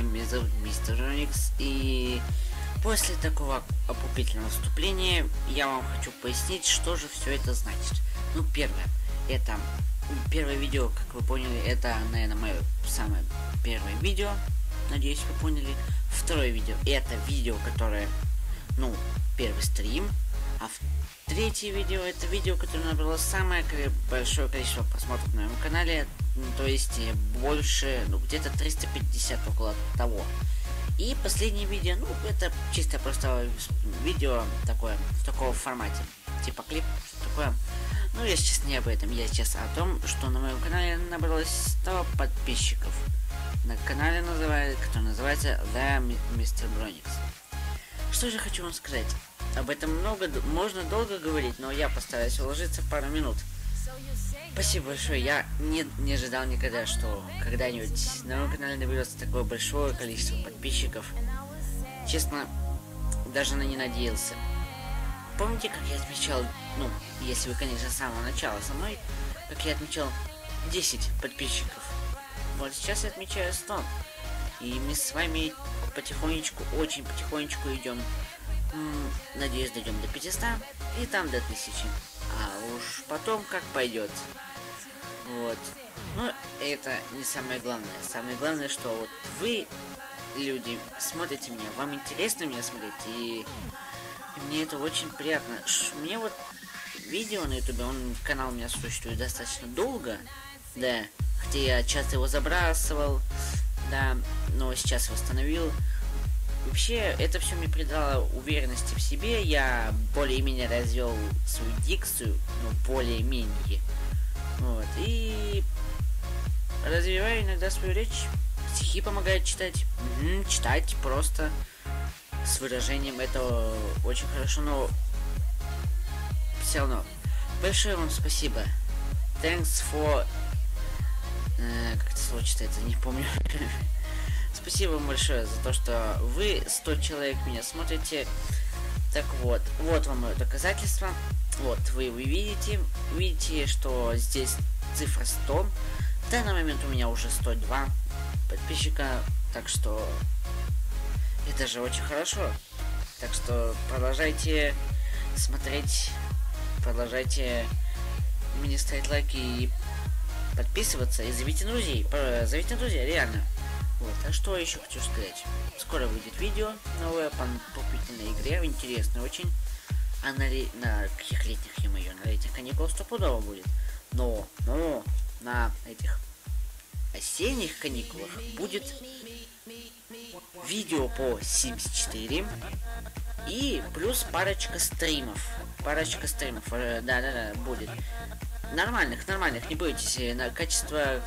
всем, меня зовут Мистер Роникс, и после такого опупительного вступления я вам хочу пояснить, что же все это значит. Ну, первое видео, как вы поняли, это, наверное, мое самое первое видео, надеюсь, вы поняли. Второе видео, это видео, которое, первый стрим, а третье видео, это видео, которое набрало самое большое количество просмотров на моем канале, то есть больше, где-то 350, около того. И последнее видео, это чисто просто видео такое, в таком формате, типа клип, такое. Я сейчас не об этом, я сейчас о том, что на моем канале набралось 100 подписчиков. На канале, который называется The Mr. Bronix. Что же хочу вам сказать? Об этом можно долго говорить, но я постараюсь уложиться в пару минут. Спасибо большое. Я не ожидал никогда, что когда-нибудь на моем канале наберется такое большое количество подписчиков. Честно, даже не надеялся. Помните, как я отмечал, если вы, конечно, с самого начала со мной, как я отмечал 10 подписчиков. Вот сейчас я отмечаю 100. И мы с вами потихонечку, очень потихонечку идем. Надеюсь, дойдем до 500 и там до 1000. А уж потом как пойдет. Вот. Но это не самое главное. Самое главное, что вот вы, люди, смотрите меня, вам интересно меня смотреть, и мне это очень приятно. Мне вот видео на ютубе, канал у меня существует достаточно долго, да, хотя я часто его забрасывал, да, но сейчас восстановил. Вообще, это все мне придало уверенности в себе, я более-менее развел свою дикцию, более-менее, вот, и развиваю иногда свою речь, стихи помогают читать, читать просто с выражением, это очень хорошо, но все равно, большое вам спасибо, thanks for, как это слово читается, не помню. Спасибо вам большое за то, что вы 100 человек меня смотрите. Так вот, вот вам мое доказательство. Вот, вы видите, что здесь цифра 100. В данный момент у меня уже 102 подписчика, так что это же очень хорошо. Так что продолжайте смотреть, продолжайте мне ставить лайки и подписываться, и зовите друзей, реально. Вот, а что еще хочу сказать? Скоро выйдет видео новое по попытной игре, интересно очень. А на каких летних, ё-моё, на летних каникулах стопудово будет. Но на этих осенних каникулах будет видео по Sims 4 и плюс парочка стримов. Да, будет. Нормальных, не бойтесь, качество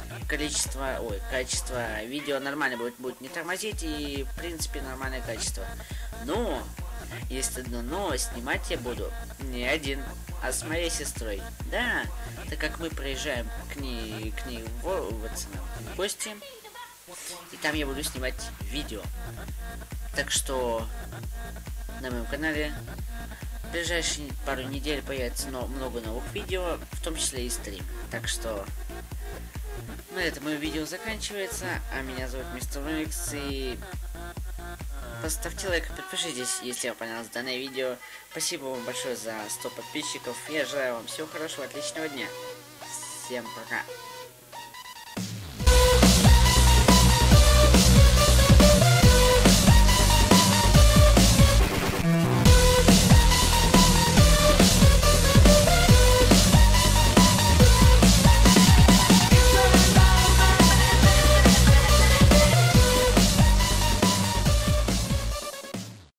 видео нормально будет не тормозить, и в принципе нормальное качество. Но, есть одно но, снимать я буду не один, а с моей сестрой. Да, так как мы приезжаем к ней в гости, и там я буду снимать видео. Так что на моем канале в ближайшие пару недель появится много новых видео, в том числе и стрим. Так что на этом мое видео заканчивается, а меня зовут Мистер Роникс, и поставьте лайк, подпишитесь, если вам понравилось данное видео. Спасибо вам большое за 100 подписчиков, я желаю вам всего хорошего, отличного дня. Всем пока.